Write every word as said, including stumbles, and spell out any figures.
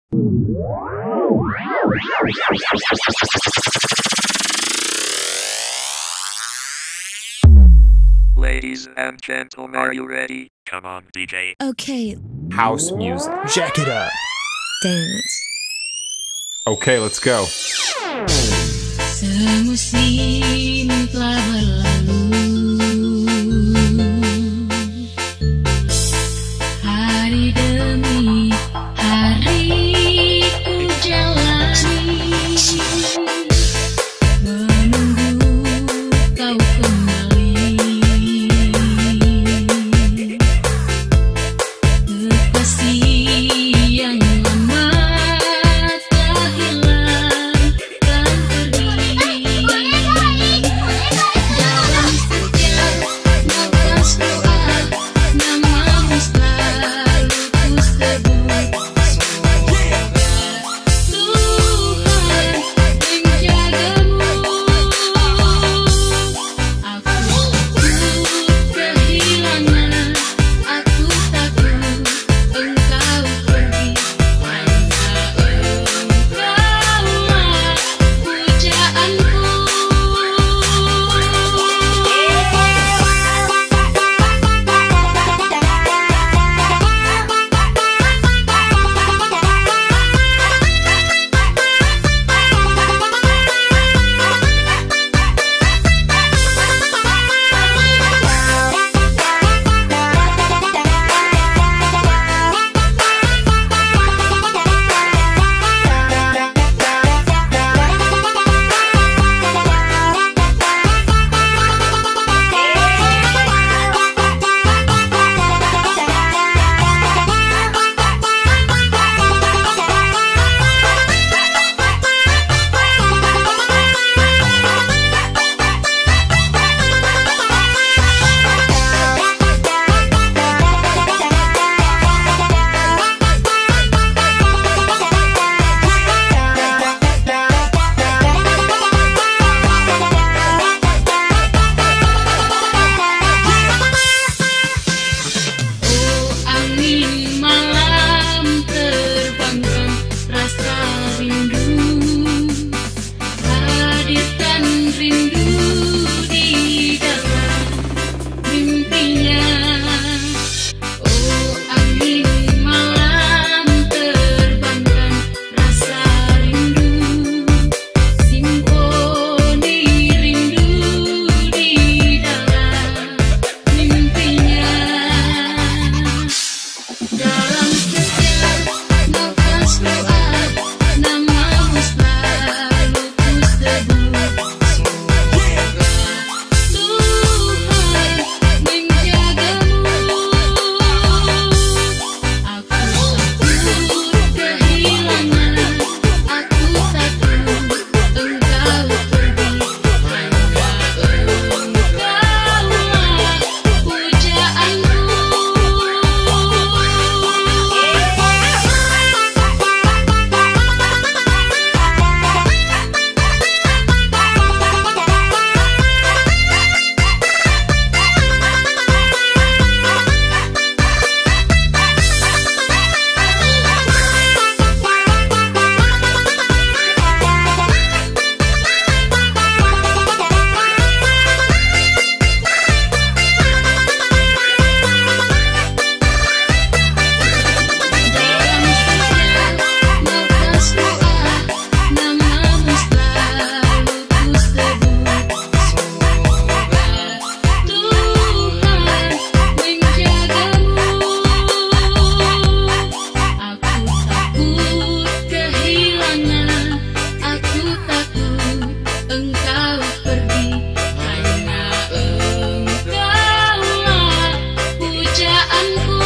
Ladies and gentlemen, are you ready? Come on, D J. Okay. House music. Jack it up. Dance. Okay, let's go. Semusim telah berlalu, hari demi hari ku jalani, menunggu kau kembali, kekasih yang lama telah hilang dan pergi. Dalam setiap nafas doa, namamu selalu ku sebut. Tuhan menjagamu, aku takut kehilangan, aku takut engkau pergi, hanya engkaulah pujaanku. Oh angin malam, terbangkan rasa rindu, hadirkan rindu di dalam mimpinya. Oh angin malam, terbangkan rasa rindu, simfoni rindu di dalam mimpinya. Dalam setiap nafas doa, namamu selalu ku sebut. Tuhan menjagamu, aku takut kehilangan, aku takut engkau pergi, hanya engkaulah pujaanku. Dalam setiap nafas doa, namamu selalu ku sebut. Tuhan menjagamu, aku takut kehilangan, aku takut engkau pergi, hanya engkaulah pujaanku.